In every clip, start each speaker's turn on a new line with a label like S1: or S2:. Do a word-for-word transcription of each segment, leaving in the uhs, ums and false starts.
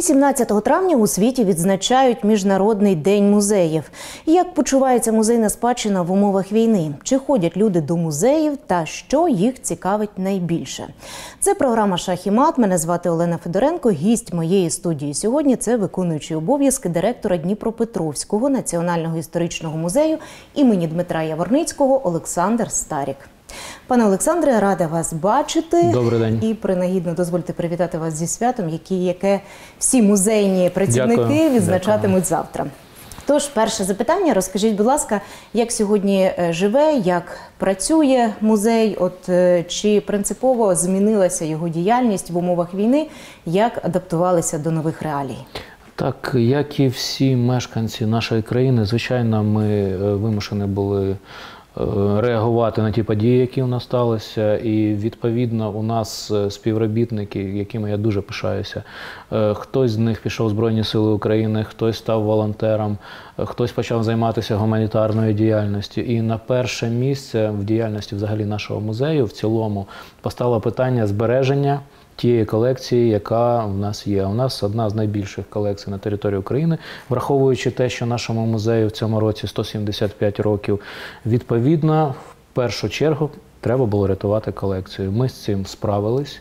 S1: вісімнадцятого травня у світі відзначають Міжнародний день музеїв. Як почувається музейна спадщина в умовах війни? Чи ходять люди до музеїв та що їх цікавить найбільше? Це програма «Шах і мат». Мене звати Олена Федоренко. Гість моєї студії сьогодні – це виконуючий обов'язки директора Дніпропетровського національного історичного музею імені Дмитра Яворницького Олександр Старік. Пане Олександре, рада вас бачити.
S2: Добрий день.
S1: І принагідно дозвольте привітати вас зі святом, які, яке всі музейні працівники
S2: Дякую.
S1: відзначатимуть
S2: Дякую.
S1: завтра. Тож, перше запитання. Розкажіть, будь ласка, як сьогодні живе, як працює музей, от чи принципово змінилася його діяльність в умовах війни, як адаптувалися до нових реалій?
S2: Так, як і всі мешканці нашої країни, звичайно, ми вимушені були реагувати на ті події, які у нас сталися, і відповідно у нас співробітники, якими я дуже пишаюся. Хтось з них пішов в Збройні Сили України, хтось став волонтером, хтось почав займатися гуманітарною діяльністю. І на перше місце в діяльності взагалі нашого музею в цілому постало питання збереження тієї колекції, яка в нас є. У нас одна з найбільших колекцій на території України, враховуючи те, що нашому музею в цьому році сто сімдесят п'ять років. Відповідно, в першу чергу треба було рятувати колекцію. Ми з цим справились.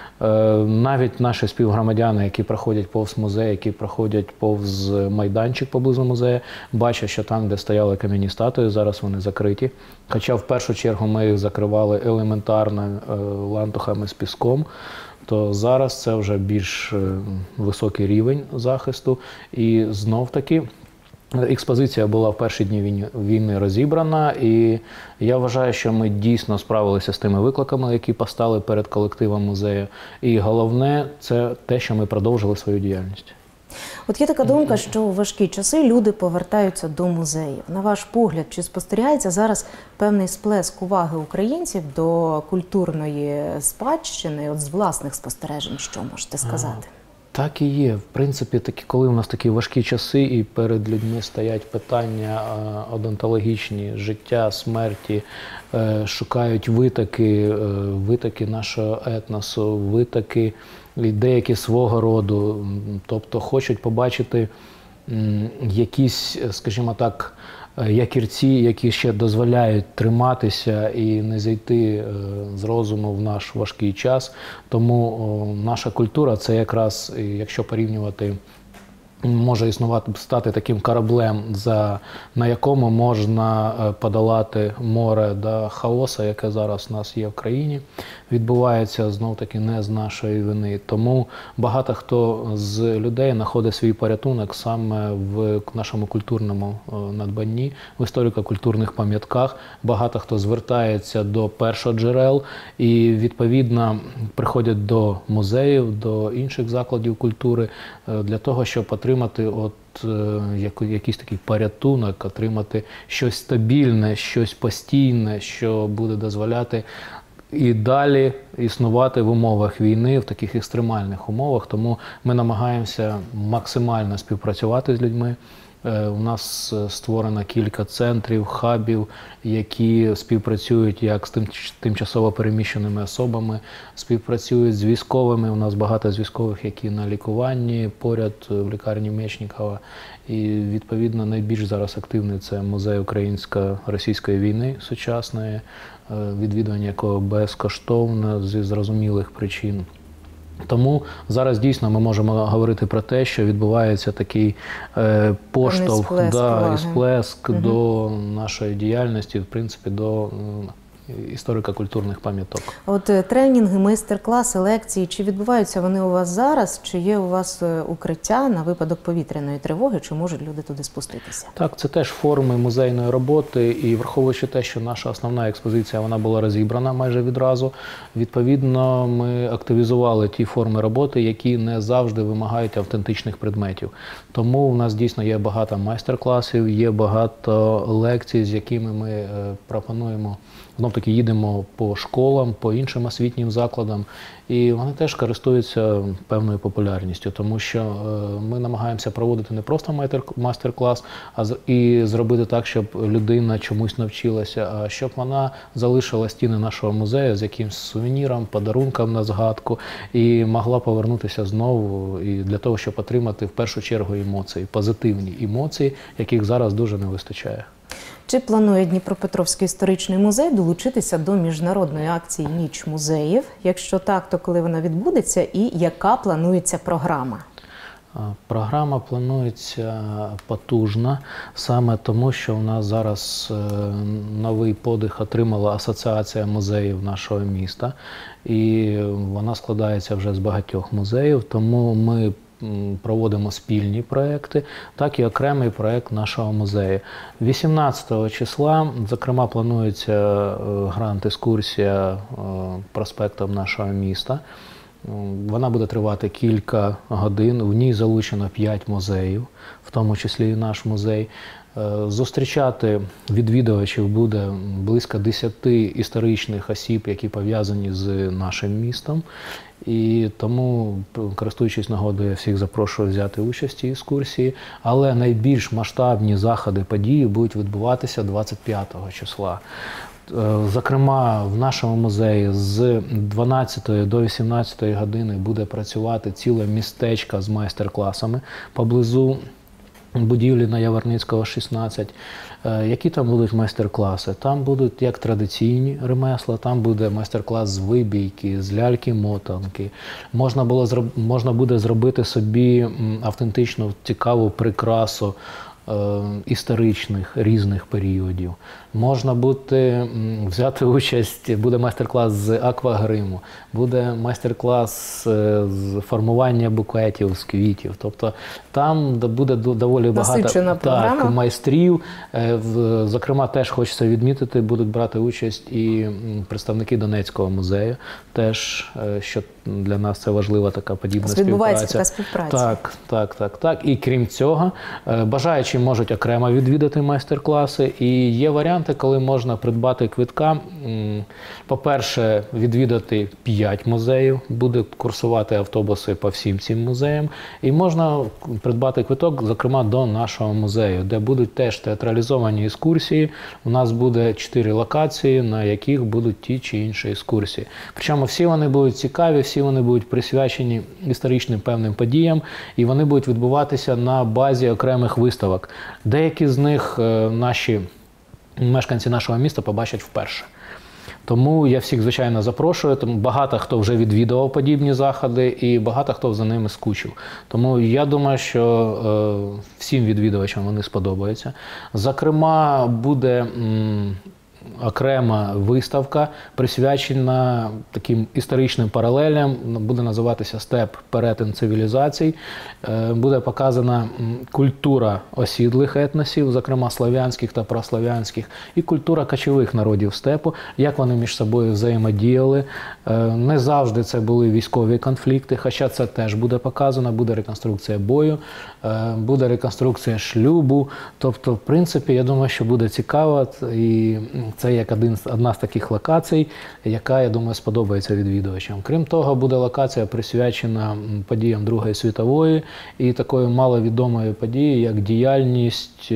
S2: Навіть наші співгромадяни, які проходять повз музей, які проходять повз майданчик поблизу музею, бачать, що там, де стояли кам'яні статуї, зараз вони закриті. Хоча в першу чергу ми їх закривали елементарно лантухами з піском, то зараз це вже більш високий рівень захисту. І знов-таки експозиція була в перші дні війни розібрана, і я вважаю, що ми дійсно справилися з тими викликами, які постали перед колективом музею. І головне – це те, що ми продовжили свою діяльність.
S1: От є така думка, що у важкі часи люди повертаються до музеїв. На ваш погляд, чи спостерігається зараз певний сплеск уваги українців до культурної спадщини, от з власних спостережень, що можете сказати?
S2: Так і є. В принципі, такі, коли у нас такі важкі часи і перед людьми стоять питання одонтологічні, життя, смерті, шукають витоки, витоки нашого етносу, витоки деякі свого роду, тобто хочуть побачити якісь, скажімо так, якірці, які ще дозволяють триматися і не зійти з розуму в наш важкий час. Тому наша культура – це якраз, якщо порівнювати, може існувати, стати таким кораблем, за, на якому можна подолати море до хаосу, яке зараз у нас є в країні, відбувається знов-таки не з нашої вини. Тому багато хто з людей знаходить свій порятунок саме в нашому культурному надбанні, в історико-культурних пам'ятках. Багато хто звертається до першоджерел і, відповідно, приходять до музеїв, до інших закладів культури для того, щоб отримати от якийсь такий порятунок, отримати щось стабільне, щось постійне, що буде дозволяти і далі існувати в умовах війни, в таких екстремальних умовах. Тому ми намагаємося максимально співпрацювати з людьми. У нас створено кілька центрів, хабів, які співпрацюють як з тимчасово переміщеними особами, співпрацюють з військовими. У нас багато з військових, які на лікуванні, поряд в лікарні Мечникова. І, відповідно, найбільш зараз активний – це музей українсько-російської війни сучасної, відвідування якого безкоштовно зі зрозумілих причин. Тому зараз дійсно ми можемо говорити про те, що відбувається такий е, поштовх і да, сплеск угу. до нашої діяльності, в принципі, до історико-культурних пам'яток.
S1: От тренінги, майстер-класи, лекції, чи відбуваються вони у вас зараз? Чи є у вас укриття на випадок повітряної тривоги? Чи можуть люди туди спуститися?
S2: Так, це теж форми музейної роботи. І враховуючи те, що наша основна експозиція вона була розібрана майже відразу, відповідно, ми активізували ті форми роботи, які не завжди вимагають автентичних предметів. Тому у нас дійсно є багато майстер-класів, є багато лекцій, з якими ми пропонуємо знов таки їдемо по школам, по іншим освітнім закладам, і вони теж користуються певною популярністю, тому що ми намагаємося проводити не просто майстер-клас, а і зробити так, щоб людина чомусь навчилася, а щоб вона залишила стіни нашого музею з якимсь сувеніром, подарунком на згадку і могла повернутися знову і для того, щоб отримати в першу чергу емоції, позитивні емоції, яких зараз дуже не вистачає.
S1: Чи планує Дніпропетровський історичний музей долучитися до міжнародної акції «Ніч музеїв»? Якщо так, то коли вона відбудеться і яка планується програма?
S2: Програма планується потужна, саме тому, що в нас зараз новий подих отримала Асоціація музеїв нашого міста, і вона складається вже з багатьох музеїв, тому ми проводимо спільні проекти, так і окремий проект нашого музею. вісімнадцятого числа, зокрема, планується грант-екскурсія проспектом нашого міста. Вона буде тривати кілька годин, в ній залучено п'ять музеїв, в тому числі і наш музей. Зустрічати відвідувачів буде близько десяти історичних осіб, які пов'язані з нашим містом. І тому, користуючись нагодою, я всіх запрошую взяти участь у цій екскурсії. Але найбільш масштабні заходи, події будуть відбуватися двадцять п'ятого числа. Зокрема, в нашому музеї з дванадцятої до вісімнадцятої години буде працювати ціле містечко з майстер-класами поблизу будівлі на Яворницького, шістнадцять. Які там будуть майстер-класи? Там будуть як традиційні ремесла, там буде майстер-клас з вибійки, з ляльки-мотанки. Можна, було, можна буде зробити собі автентичну, цікаву прикрасу історичних різних періодів. Можна буде взяти участь, буде майстер-клас з аквагриму, буде майстер-клас з формування букетів з квітів. Тобто там буде доволі багато так, майстрів. Зокрема, теж хочеться відмітити, будуть брати участь і представники Донецького музею. Теж, що для нас це важлива така подібна співпраця.
S1: Відбувається така співпраця.
S2: Так, так, так, так. І крім цього, бажаючі можуть окремо відвідати майстер-класи. І є варіанти, коли можна придбати квитка. По-перше, відвідати п'ять музеїв, будуть курсувати автобуси по всім цим музеям. І можна придбати квиток, зокрема, до нашого музею, де будуть теж театралізовані екскурсії. У нас буде чотири локації, на яких будуть ті чи інші екскурсії. Причому всі вони будуть цікаві, всі вони будуть присвячені історичним певним подіям, і вони будуть відбуватися на базі окремих виставок. Деякі з них наші мешканці нашого міста побачать вперше. Тому я всіх, звичайно, запрошую. Тому багато хто вже відвідував подібні заходи і багато хто за ними скучив. Тому я думаю, що е, всім відвідувачам вони сподобаються. Зокрема, буде м, окрема виставка, присвячена таким історичним паралелям, буде називатися «Степ. Перетин цивілізацій». Буде показана культура осідлих етносів, зокрема слав'янських та прослав'янських, і культура кочових народів степу, як вони між собою взаємодіяли. Не завжди це були військові конфлікти, хоча це теж буде показано, буде реконструкція бою, буде реконструкція шлюбу. Тобто, в принципі, я думаю, що буде цікаво, і це як один, одна з таких локацій, яка, я думаю, сподобається відвідувачам. Крім того, буде локація присвячена подіям Другої світової і такої маловідомої події, як діяльність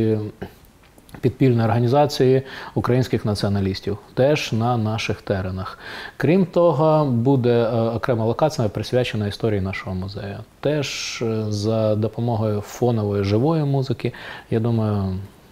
S2: підпільної організації українських націоналістів, теж на наших теренах. Крім того, буде окрема локація присвячена історії нашого музею. Теж за допомогою фонової живої музики, я думаю,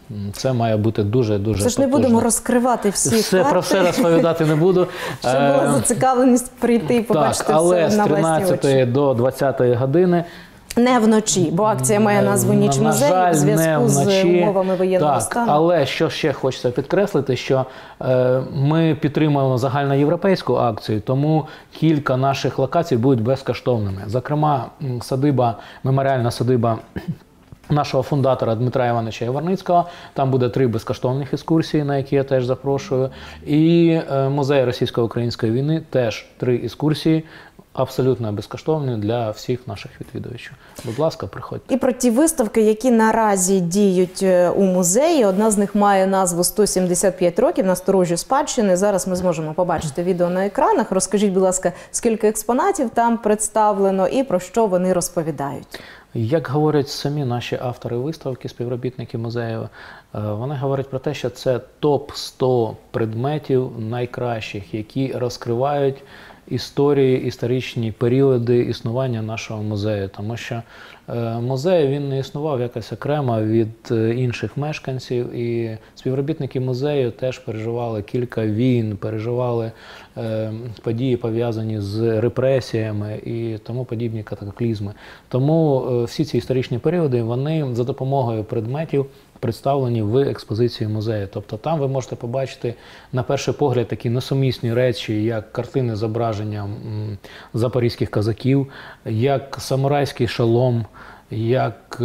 S2: це має бути дуже-дуже
S1: Це ж не будемо розкривати всі
S2: все,
S1: карти.
S2: Про все розповідати не буду.
S1: Щоб була зацікавленість прийти і побачити
S2: так, але
S1: все на власні очі.
S2: з тринадцятої до двадцятої години.
S1: Не вночі, бо акція має назву «Ніч музею» у зв'язку з умовами воєнного
S2: так,
S1: стану.
S2: Але що ще хочеться підкреслити, що е, ми підтримуємо загальноєвропейську акцію, тому кілька наших локацій будуть безкоштовними. Зокрема, садиба, меморіальна садиба нашого фундатора Дмитра Івановича Яворницького. Там буде три безкоштовних екскурсії, на які я теж запрошую. І музей російсько-української війни теж три екскурсії. абсолютно безкоштовні для всіх наших відвідувачів. Будь ласка, приходьте.
S1: І про ті виставки, які наразі діють у музеї. Одна з них має назву «сто сімдесят п'ять років насторожі спадщини». Зараз ми зможемо побачити відео на екранах. Розкажіть, будь ласка, скільки експонатів там представлено і про що вони розповідають?
S2: Як говорять самі наші автори виставки, співробітники музею, вони говорять про те, що це топ сто предметів найкращих, які розкривають історії, історичні періоди існування нашого музею. Тому що музей, він не існував якось окремо від інших мешканців, і співробітники музею теж переживали кілька війн, переживали події, пов'язані з репресіями і тому подібні катаклізми. Тому всі ці історичні періоди, вони за допомогою предметів представлені в експозиції музею. Тобто там ви можете побачити, на перший погляд, такі несумісні речі, як картини з зображенням запорізьких козаків, як самурайський шолом, як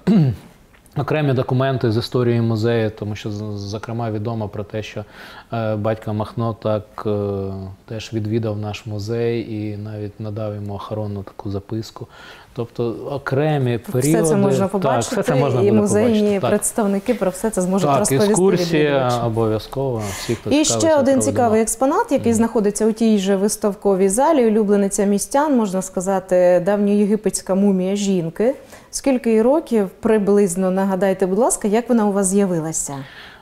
S2: окремі документи з історії музею, тому що, зокрема, відомо про те, що батько Махно так теж відвідав наш музей і навіть надав йому охоронну таку записку. Тобто окремі періоди.
S1: Все це можна побачити,
S2: так, все це можна
S1: і музейні
S2: побачити.
S1: представники про все це зможуть
S2: так,
S1: розповісти.
S2: екскурсія обов'язково. Всі, хто
S1: і ще один цікавий експонат, який mm. знаходиться у тій же виставковій залі, улюблениця містян, можна сказати, давньоєгипетська мумія жінки. Скільки їй років приблизно, нагадайте, будь ласка, як вона у вас з'явилася?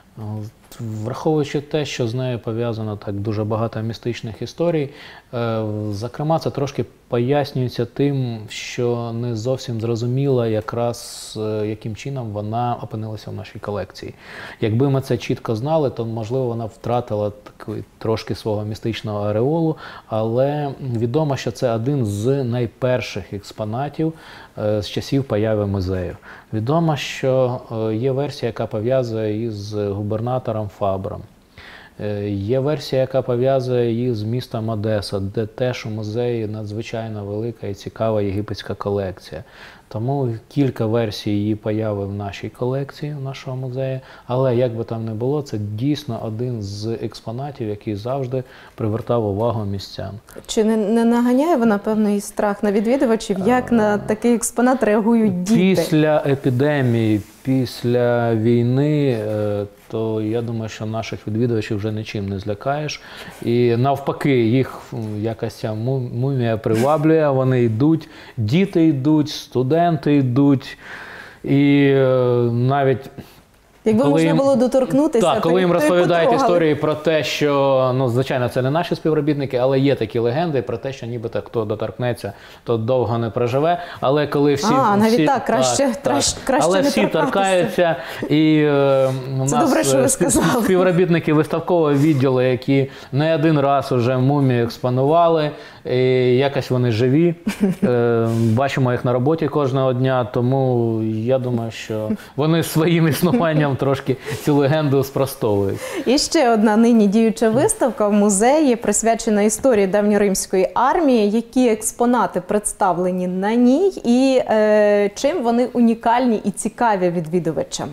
S2: Враховуючи те, що з нею пов'язано так дуже багато містичних історій, зокрема, це трошки пояснюється тим, що не зовсім зрозуміло якраз, яким чином вона опинилася в нашій колекції. Якби ми це чітко знали, то, можливо, вона втратила такий, трошки свого містичного ореолу, але відомо, що це один з найперших експонатів з часів появи музею. Відомо, що є версія, яка пов'язує її з губернатором Фабром. Є версія, яка пов'язує її з містом Одеса, де теж у музеї надзвичайно велика і цікава єгипетська колекція. Тому кілька версій її появи в нашій колекції, в нашого музею. Але як би там не було, це дійсно один з експонатів, який завжди привертав увагу містян.
S1: Чи не, не наганяє вона певний страх на відвідувачів? Як на такий експонат реагують діти?
S2: Після епідемії, після війни, то я думаю, що наших відвідувачів вже нічим не злякаєш. І навпаки, їх якась ця мумія приваблює, вони йдуть, діти йдуть, студенти йдуть. І навіть
S1: Якби
S2: коли
S1: можна
S2: їм,
S1: було доторкнутися,
S2: так, коли їм розповідають
S1: потрогали.
S2: історії про те, що, ну, звичайно, це не наші співробітники, але є такі легенди про те, що нібито хто доторкнеться, то довго не проживе. Але коли всі...
S1: А, навіть
S2: всі,
S1: так, краще,
S2: так,
S1: краще,
S2: так.
S1: краще
S2: Але
S1: не
S2: всі
S1: торкатися.
S2: торкаються, і е, у
S1: Це
S2: нас
S1: добре, що ви сказали.
S2: співробітники виставкового відділу, які не один раз уже мумію експонували, і якось вони живі, е, бачимо їх на роботі кожного дня, тому я думаю, що вони своїм існуванням трошки цю легенду спростовують.
S1: І ще одна нині діюча виставка в музеї, присвячена історії давньоримської армії. Які експонати представлені на ній і е, чим вони унікальні і цікаві відвідувачам?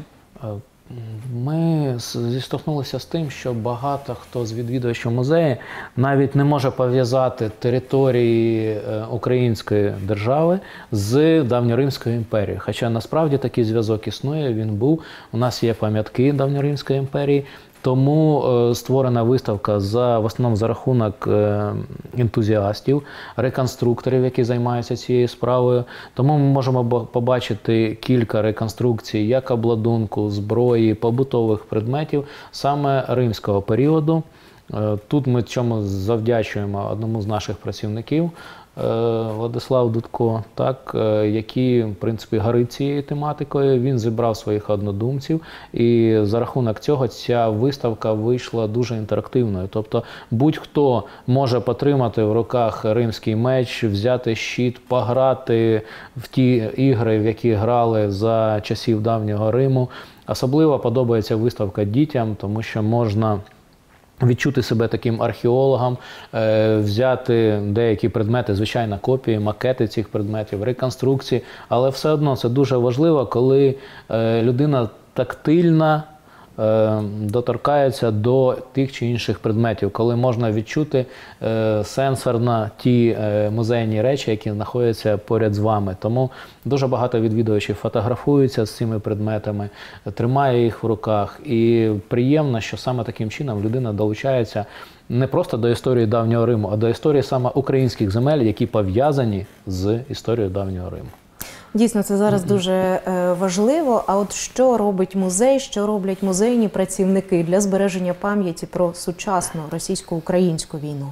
S2: Ми зіштовхнулися з тим, що багато хто з відвідувачів музею навіть не може пов'язати території Української держави з Давньоримською імперією. Хоча насправді такий зв'язок існує, він був. У нас є пам'ятки Давньоримської імперії. Тому е, створена виставка за, в основному за рахунок е, ентузіастів, реконструкторів, які займаються цією справою. Тому ми можемо побачити кілька реконструкцій як обладунку, зброї, побутових предметів саме римського періоду. Е, тут ми чому завдячуємо одному з наших працівників, Владислав Дудко, так, який, в принципі, горить цією тематикою. Він зібрав своїх однодумців, і за рахунок цього ця виставка вийшла дуже інтерактивною. Тобто будь-хто може потримати в руках римський меч, взяти щит, пограти в ті ігри, в які грали за часів давнього Риму. Особливо подобається виставка дітям, тому що можна відчути себе таким археологом, взяти деякі предмети, звичайно, копії, макети цих предметів, реконструкції, але все одно це дуже важливо, коли людина тактильна, е, доторкається до тих чи інших предметів, коли можна відчути е, сенсорно ті е, музейні речі, які знаходяться поряд з вами. Тому дуже багато відвідувачів фотографуються з цими предметами, тримає їх в руках. І приємно, що саме таким чином людина долучається не просто до історії Давнього Риму, а до історії саме українських земель, які пов'язані з історією Давнього Риму.
S1: Дійсно, це зараз дуже е, важливо. А от що робить музей, що роблять музейні працівники для збереження пам'яті про сучасну російсько-українську війну?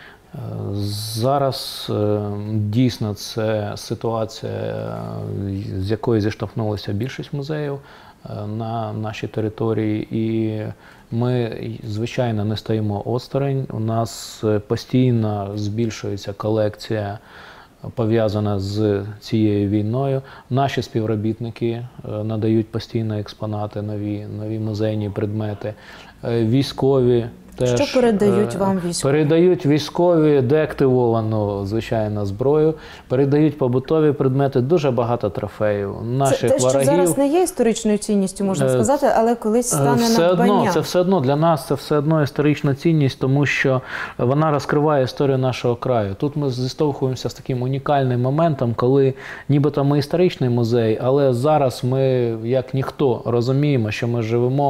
S2: Зараз е, дійсно це ситуація, з якою зіштовхнулася більшість музеїв е, на нашій території. І ми, звичайно, не стоїмо осторонь. У нас постійно збільшується колекція, пов'язана з цією війною. Наші співробітники надають постійно експонати, нові, нові музейні предмети. Військові теж
S1: що передають вам військові?
S2: Передають військові деактивовану, звичайно, зброю, передають побутові предмети, дуже багато трофеїв. Наших
S1: це те, що
S2: ворогів.
S1: зараз не є історичною цінністю, можна сказати, але колись стане
S2: все
S1: надбання.
S2: Одно, це все одно для нас, це все одно історична цінність, тому що вона розкриває історію нашого краю. Тут ми зіштовхуємося з таким унікальним моментом, коли нібито ми історичний музей, але зараз ми, як ніхто, розуміємо, що ми живемо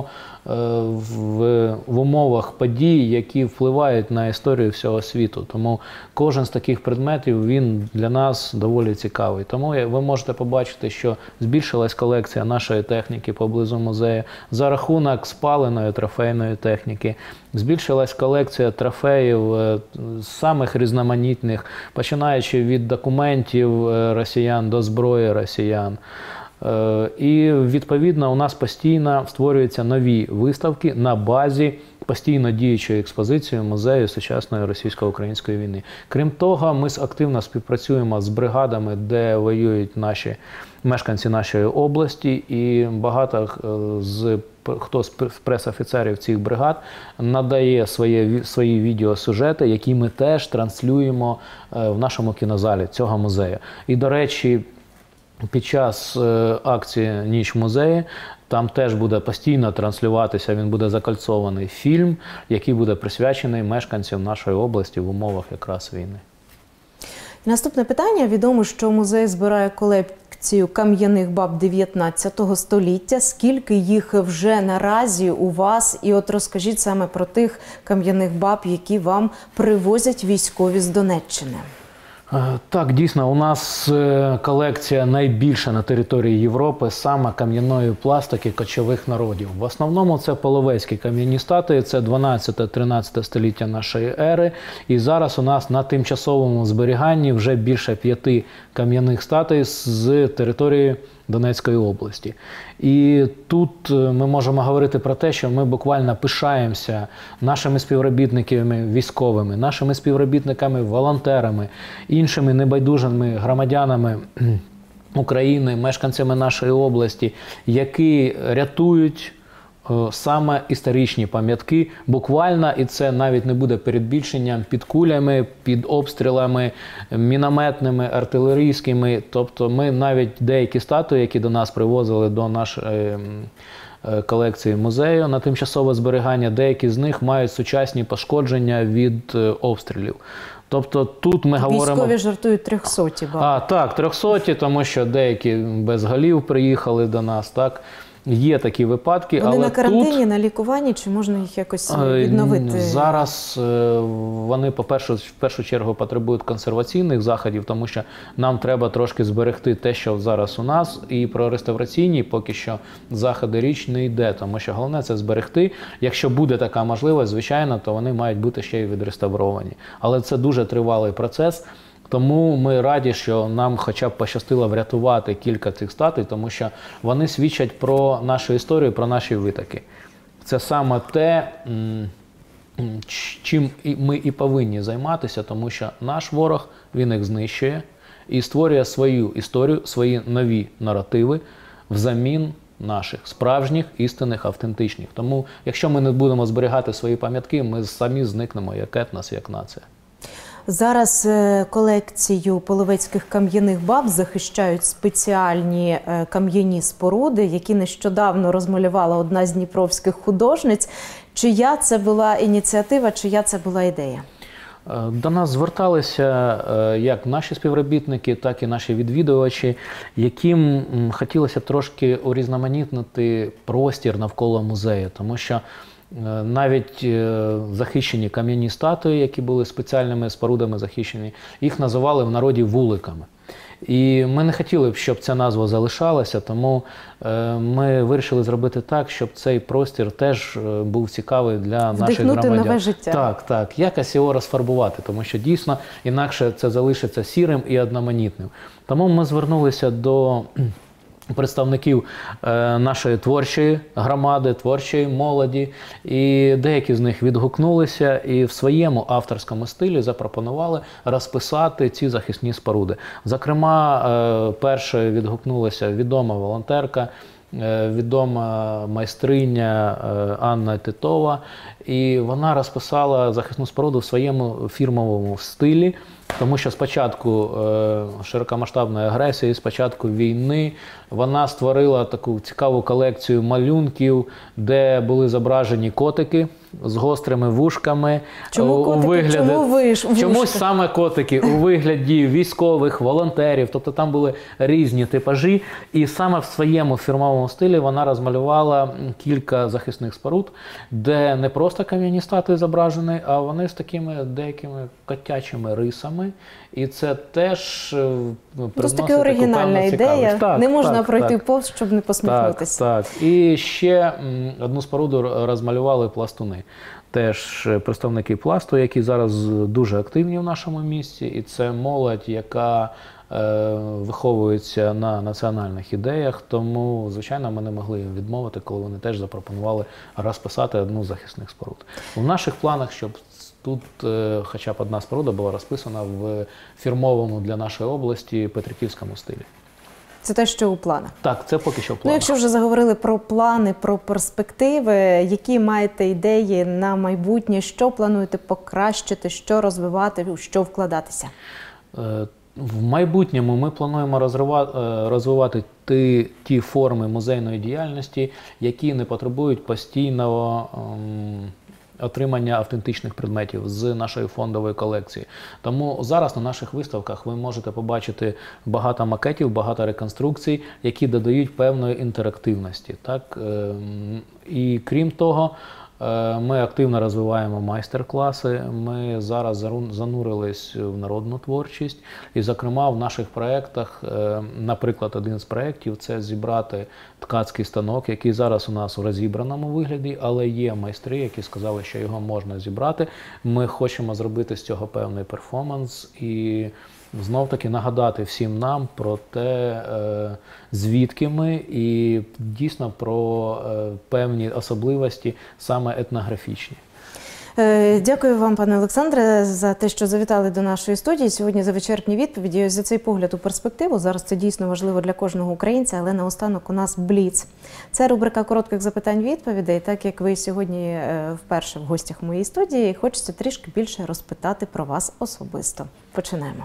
S2: в, в умовах подій, які впливають на історію всього світу. Тому кожен з таких предметів, він для нас доволі цікавий. Тому ви можете побачити, що збільшилась колекція нашої техніки поблизу музею за рахунок спаленої трофейної техніки. Збільшилась колекція трофеїв самих різноманітних, починаючи від документів росіян до зброї росіян. І, відповідно, у нас постійно створюються нові виставки на базі постійно діючої експозиції музею сучасної російсько-української війни. Крім того, ми активно співпрацюємо з бригадами, де воюють наші мешканці нашої області, і багато з хто з прес-офіцерів цих бригад надає свої, свої відеосюжети, які ми теж транслюємо в нашому кінозалі цього музею. І, до речі, під час акції «Ніч в музеї» там теж буде постійно транслюватися, він буде закольцований фільм, який буде присвячений мешканцям нашої області в умовах якраз війни.
S1: Наступне питання. Відомо, що музей збирає колекцію кам'яних баб дев'ятнадцятого століття. Скільки їх вже наразі у вас? І от розкажіть саме про тих кам'яних баб, які вам привозять військові з Донеччини.
S2: Так, дійсно, у нас колекція найбільша на території Європи саме кам'яної пластики кочових народів. В основному це половецькі кам'яні статуї, це дванадцяте-тринадцяте століття нашої ери. І зараз у нас на тимчасовому зберіганні вже більше п'яти кам'яних статуй з території Донецької області. І тут ми можемо говорити про те, що ми буквально пишаємося нашими співробітниками військовими, нашими співробітниками, волонтерами, іншими небайдужими громадянами України, мешканцями нашої області, які рятують саме історичні пам'ятки, буквально, і це навіть не буде перебільшенням, під кулями, під обстрілами мінометними, артилерійськими. Тобто ми навіть деякі статуї, які до нас привозили до нашої колекції музею на тимчасове зберігання, деякі з них мають сучасні пошкодження від обстрілів. Тобто тут ми
S1: Військові
S2: говоримо...
S1: Військові жартують трьохсоті баби.
S2: А, так, трьохсоті, тому що деякі без голів приїхали до нас, так. Є такі випадки,
S1: вони
S2: але
S1: на карантині,
S2: тут,
S1: на лікуванні, чи можна їх якось відновити?
S2: Зараз вони, по-перше, в першу чергу потребують консерваційних заходів, тому що нам треба трошки зберегти те, що зараз у нас, і про реставраційні поки що заходи річ не йде, тому що головне це зберегти. Якщо буде така можливість, звичайно, то вони мають бути ще й відреставровані. Але це дуже тривалий процес. Тому ми раді, що нам хоча б пощастило врятувати кілька цих статуй, тому що вони свідчать про нашу історію, про наші витоки. Це саме те, чим ми і повинні займатися, тому що наш ворог, він їх знищує і створює свою історію, свої нові наративи взамін наших справжніх, істинних, автентичних. Тому якщо ми не будемо зберігати свої пам'ятки, ми самі зникнемо як етнос, як нація.
S1: Зараз е, колекцію половецьких кам'яних баб захищають спеціальні е, кам'яні споруди, які нещодавно розмалювала одна з дніпровських художниць. Чия це була ініціатива, чия це була ідея?
S2: До нас зверталися як наші співробітники, так і наші відвідувачі, яким хотілося трошки урізноманітнити простір навколо музею, тому що навіть захищені кам'яні статуї, які були спеціальними спорудами захищені, їх називали в народі вуликами. І ми не хотіли б, щоб ця назва залишалася, тому ми вирішили зробити так, щоб цей простір теж був цікавий для наших громадян.
S1: Вдихнути нове життя.
S2: Так, так. Якось його розфарбувати, тому що дійсно інакше це залишиться сірим і одноманітним. Тому ми звернулися до представників е, нашої творчої громади, творчої молоді, і деякі з них відгукнулися і в своєму авторському стилі запропонували розписати ці захисні споруди. Зокрема, е, першою відгукнулася відома волонтерка, е, відома майстриня е, Анна Титова, і вона розписала захисну споруду в своєму фірмовому стилі. Тому що спочатку е, широкомасштабної агресії, спочатку війни, вона створила таку цікаву колекцію малюнків, де були зображені котики з гострими вушками.
S1: Чому котики?
S2: Вигляді...
S1: Чому виш...
S2: Чомусь саме котики у вигляді військових, волонтерів, тобто там були різні типажі. І саме в своєму фірмовому стилі вона розмалювала кілька захисних споруд, де не просто кам'яні статуї зображені, а вони з такими деякими котячими рисами. І це теж
S1: просто таки оригінальна ідея.
S2: Так,
S1: не можна
S2: так,
S1: пройти
S2: так.
S1: повз, щоб не посміхнутися.
S2: Так, так. І ще одну споруду розмалювали пластуни. Теж представники пласту, які зараз дуже активні в нашому місті. І це молодь, яка е, виховується на національних ідеях. Тому, звичайно, ми не могли їм відмовити, коли вони теж запропонували розписати одну з захисних споруд. У наших планах, щоб тут е, хоча б одна споруда була розписана в фірмовому для нашої області петриківському стилі.
S1: Це те, що у планах?
S2: Так, це поки що в планах.
S1: Ну, якщо вже заговорили про плани, про перспективи, які маєте ідеї на майбутнє, що плануєте покращити, що розвивати, у що вкладатися?
S2: Е, в майбутньому ми плануємо розвивати ті, ті форми музейної діяльності, які не потребують постійного ем, отримання автентичних предметів з нашої фондової колекції. Тому зараз на наших виставках ви можете побачити багато макетів, багато реконструкцій, які додають певної інтерактивності. Так? І крім того, ми активно розвиваємо майстер-класи, ми зараз занурились в народну творчість. І, зокрема, в наших проєктах, наприклад, один з проєктів – це зібрати ткацький станок, який зараз у нас у розібраному вигляді, але є майстри, які сказали, що його можна зібрати. Ми хочемо зробити з цього певний перформанс і знов-таки нагадати всім нам про те, звідки ми, і дійсно про певні особливості саме етнографічні.
S1: Дякую вам, пане Олександре, за те, що завітали до нашої студії сьогодні, за вичерпні відповіді, за цей погляд у перспективу. Зараз це дійсно важливо для кожного українця, але наостанок у нас бліц. Це рубрика коротких запитань-відповідей. Так як ви сьогодні вперше в гостях моєї студії, хочеться трішки більше розпитати про вас особисто. Починаємо.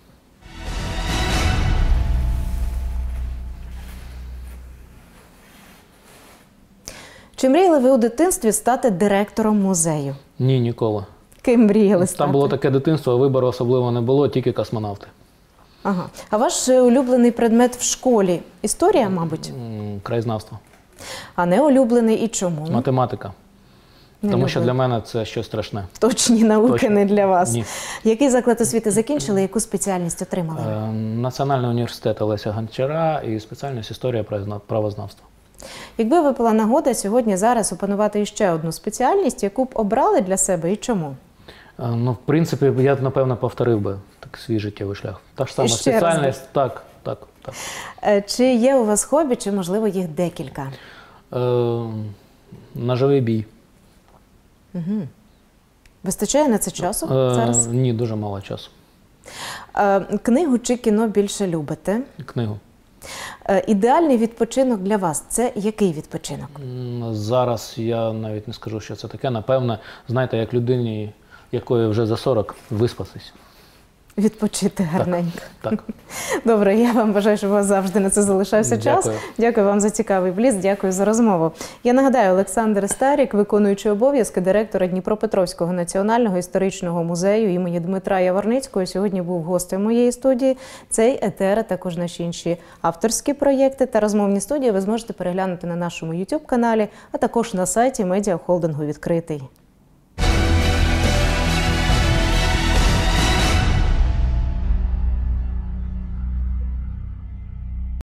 S1: Чи мріяли ви у дитинстві стати директором музею?
S2: Ні, ніколи.
S1: Ким мріяли стати?
S2: Там було таке дитинство, вибору особливо не було, тільки космонавти.
S1: Ага. А ваш улюблений предмет в школі? Історія, мабуть?
S2: Краєзнавство.
S1: А не улюблений і чому?
S2: Математика.
S1: Не
S2: Тому
S1: люблю.
S2: що для мене це щось страшне.
S1: Точні науки
S2: Точно.
S1: не для вас.
S2: Ні.
S1: Який заклад освіти закінчили, яку спеціальність отримали?
S2: Е, Національний університет Олеся Гончара і спеціальність історія правознавства.
S1: Якби випала нагода сьогодні, зараз опанувати іще одну спеціальність, яку б обрали для себе і чому?
S2: Е, Ну, в принципі, я, напевно, повторив би так, свій життєвий шлях. Та ж сама
S1: І ще раз
S2: спеціальність, так, так, так.
S1: Е, Чи є у вас хобі, чи, можливо, їх декілька?
S2: Е, Ножовий бій.
S1: Угу. Вистачає на це часу
S2: Е,
S1: зараз?
S2: Ні, дуже мало часу.
S1: Е, Книгу чи кіно більше любите?
S2: Книгу.
S1: Е, Ідеальний відпочинок для вас – це який відпочинок?
S2: М, Зараз я навіть не скажу, що це таке. Напевно, знаєте, як людині, якої вже за сорок, виспатись.
S1: Відпочити гарненько.
S2: Так.
S1: Добре, я вам бажаю, щоб у вас завжди на це залишався час.
S2: Дякую.
S1: Дякую вам за цікавий бліц, дякую за розмову. Я нагадаю, Олександр Старік, виконуючий обов'язки директора Дніпропетровського національного історичного музею імені Дмитра Яворницького, сьогодні був гостем моєї студії. Цей етер, а також наші інші авторські проєкти та розмовні студії ви зможете переглянути на нашому ютуб каналі, а також на сайті медіахолдингу «Відкритий».